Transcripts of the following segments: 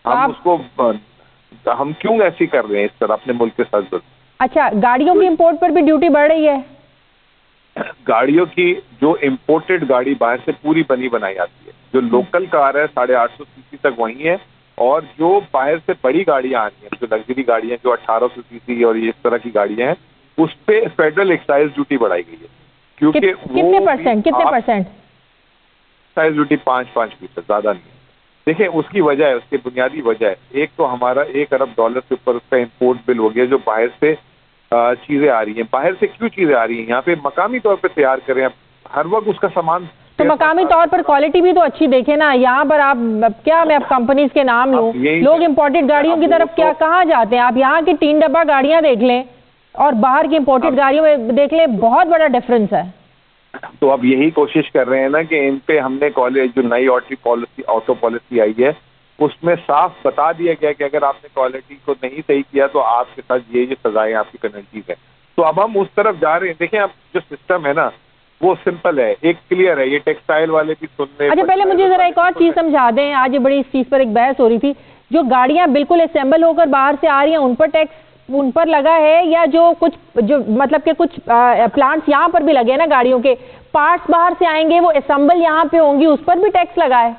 हम उसको हम क्यों ऐसी कर रहे हैं इस तरह अपने मुल्क के साथ? अच्छा, गाड़ियों की इंपोर्ट पर भी ड्यूटी बढ़ रही है? गाड़ियों की, जो इम्पोर्टेड गाड़ी बाहर से पूरी बनी बनाई आती है, जो लोकल कार है 850 सीसी तक वही है, और जो बाहर से बड़ी गाड़ियां आ रही हैं, जो लग्जरी गाड़ियां जो 1800 सीसी और इस तरह की गाड़ियां हैं, उस पे फेडरल एक्साइज ड्यूटी बढ़ाई गई है। क्योंकि कितने परसेंट? एक्साइज ड्यूटी 5%, ज्यादा नहीं है। देखिए उसकी वजह है, उसकी बुनियादी वजह है, एक तो हमारा $1 अरब के ऊपर उसका इम्पोर्ट बिल हो गया, जो बाहर से चीजें आ रही हैं। बाहर से क्यों चीजें आ रही हैं? यहाँ पे मकामी तौर पे तैयार करें, हर वक्त उसका सामान तो मकामी तौर पर क्वालिटी भी तो अच्छी देखे ना। यहाँ पर आप क्या, मैं आप कंपनीज के नाम लूं, लोग इम्पोर्टेड गाड़ियों की तरफ क्या कहाँ जाते हैं? आप यहाँ की 3 डब्बा गाड़ियां देख लें और बाहर की इम्पोर्टेड गाड़ियों में देख लें, बहुत बड़ा डिफरेंस है। तो अब यही कोशिश कर रहे हैं ना कि इन पे हमने जो नई ऑटो पॉलिसी आई है, उसमें साफ बता दिया गया कि अगर आपने क्वालिटी को नहीं सही किया तो आपके साथ ये सजाएं, आपकी पेनल्टीज है। तो अब हम उस तरफ जा रहे हैं। देखिए अब जो सिस्टम है ना, वो सिंपल है, एक क्लियर है। ये टेक्सटाइल वाले भी सुन रहे हैं। अच्छा, पहले मुझे जरा एक और चीज समझा दें। आज ये बड़ी इस चीज पर एक बहस हो रही थी, जो गाड़ियां बिल्कुल असेंबल होकर बाहर से आ रही हैं उन पर टैक्स उन पर लगा है, या जो मतलब के कुछ प्लांट्स यहाँ पर भी लगे हैं ना, गाड़ियों के पार्ट्स बाहर से आएंगे, वो असेंबल यहाँ पे होंगी, उस पर भी टैक्स लगा है?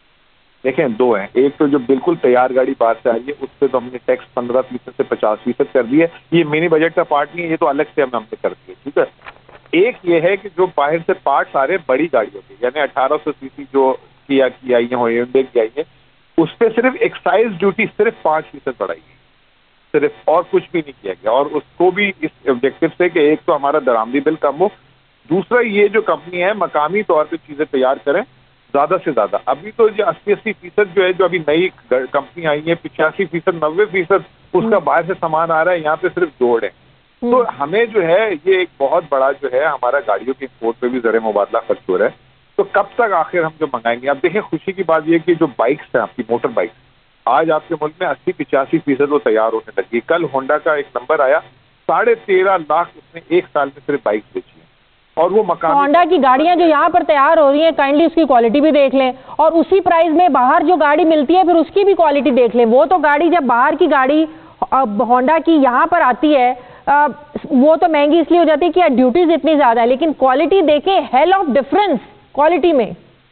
देखें, दो हैं। एक तो जो बिल्कुल तैयार गाड़ी बाहर से आ रही है, उस पर तो हमने टैक्स 15% से 50% कर दिया है। ये मिनी बजट का पार्ट नहीं है, ये तो अलग से हमने कर दिया, ठीक है। एक ये है कि जो बाहर से पार्ट्स आ रहे हैं बड़ी गाड़ियों के, यानी 1800 सीसी जो किया की आई है, होंडा की आई है, उस पर सिर्फ एक्साइज ड्यूटी सिर्फ 5% बढ़ाई गई, सिर्फ, और कुछ भी नहीं किया गया। और उसको भी इस ऑब्जेक्टिव से कि एक तो हमारा दरामदी बिल कम हो, दूसरा ये जो कंपनी है मकामी तौर पे चीजें तैयार करें ज्यादा से ज्यादा। अभी तो ये 80% जो है, जो अभी नई कंपनी आई है, 85%, 90% उसका बाहर से सामान आ रहा है, यहाँ पे सिर्फ जोड़ है। तो हमें जो है ये एक बहुत बड़ा जो है हमारा गाड़ियों के इंपोर्ट पे भी ज़र मुबादला खर्च हो रहा है। तो कब तक आखिर हम जो मंगाएंगे? अब देखिए, खुशी की बात ये कि जो बाइक्स हैं आपकी, मोटर बाइक्स, आज आपके मुल्क में 80-85% वो तैयार होने लगी। कल होंडा का एक नंबर आया, 13.5 लाख उसने एक साल में सिर्फ बाइक्स बेची है। और वो मकामी होंडा की गाड़ियां जो यहाँ पर तैयार हो रही हैं, काइंडली उसकी क्वालिटी भी देख लें, और उसी प्राइस में बाहर जो गाड़ी मिलती है फिर उसकी भी क्वालिटी देख लें। वो तो गाड़ी, जब बाहर की गाड़ी होंडा की यहाँ पर आती है, वो तो महंगी इसलिए हो जाती है कि ड्यूटीज इतनी ज्यादा है, लेकिन क्वालिटी देखें, हेल ऑफ डिफरेंस क्वालिटी में।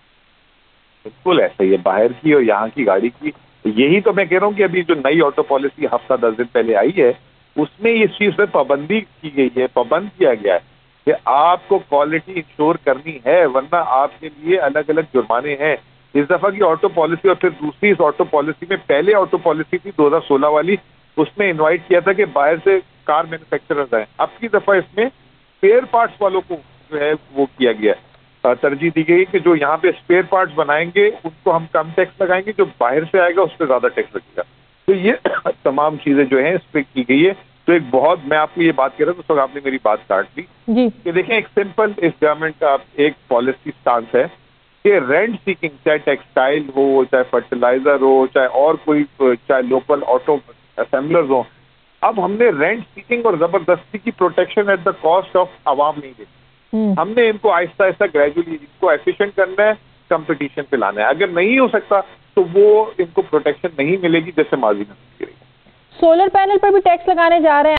बिल्कुल ऐसा ही है बाहर की और यहाँ की गाड़ी की। यही तो मैं कह रहा हूँ कि अभी जो नई ऑटो पॉलिसी हफ्ता 10 दिन पहले आई है, उसमें इस चीज पे पाबंदी की गई है, पाबंद किया गया है कि आपको क्वालिटी इंश्योर करनी है, वरना आपके लिए अलग अलग जुर्माने हैं। इस दफा की ऑटो पॉलिसी और फिर दूसरी इस ऑटो पॉलिसी में, पहले ऑटो पॉलिसी थी 2016 वाली, उसमें इन्वाइट किया था कि बाहर से कार मैन्युफैक्चरर्स आए। अब की दफा इसमें स्पेयर पार्ट्स वालों को जो है वो किया गया, तरजीह दी गई कि जो यहाँ पे स्पेयर पार्ट्स बनाएंगे उनको हम कम टैक्स लगाएंगे, जो बाहर से आएगा उस पर ज्यादा टैक्स लगेगा। तो ये तमाम चीजें जो हैं इस पर की गई है। तो एक बहुत, मैं आपको ये बात कह रहा था उस वक्त आपने मेरी बात काट दी कि देखें, एक सिंपल इस गवर्नमेंट का एक पॉलिसी स्टांस है कि रेंट सीकिंग, चाहे टेक्सटाइल हो, चाहे फर्टिलाइजर हो, चाहे और कोई, चाहे लोकल ऑटो असेंबलर्स हो, अब हमने रेंट सीकिंग और जबरदस्ती की protection at the cost of आवाम नहीं देती। हमने इनको आहिस्ता आहिस्ता ग्रेजुअली इनको एफिशिएंट करना है, कंपटीशन पे लाना है। अगर नहीं हो सकता तो वो इनको प्रोटेक्शन नहीं मिलेगी जैसे माजी में मिली। सोलर पैनल पर भी टैक्स लगाने जा रहे हैं।